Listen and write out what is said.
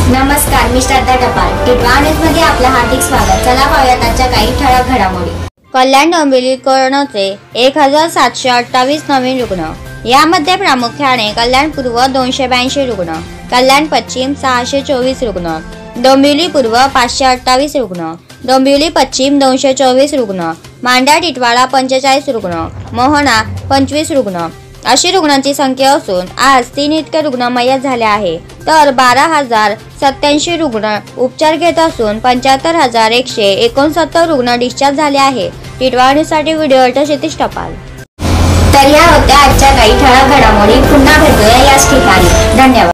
नमस्कार, मी श्रद्धा टपाल. टिटवाळा न्यूजमध्ये आपलं हार्दिक स्वागत. चला पाहूयात आजच्या काही ठळक घडामोडी. कल्याण डोंबिवली कोरोनाचे 1728 नवीन रुग्ण. यामध्ये प्रामुख्याने कल्याण पूर्व 282 रुग्ण, कल्याण पश्चिम 624 रुग्ण, डोंबिवली पूर्व 528 रुग्ण, डोंबिवली पश्चिम 224 रुग्ण, मांडा टिटवाळा 45 रुग्ण, मोहना 25 रुग्ण अशी रुग्णांची संख्या असून आज 3 इतके रुग्ण मयत झाले आहे. तर 12,087 रुग्ण उपचार घेत असून 75,169 रुग्ण डिस्चार्ज झाले आहे. टिटवाळा न्यूजसाठी व्हिडिओ क्षितिज टपाल. तर या होत्या आजच्या काही ठळक घडामोडी. पुन्हा भेटूया याच ठिकाणी. धन्यवाद.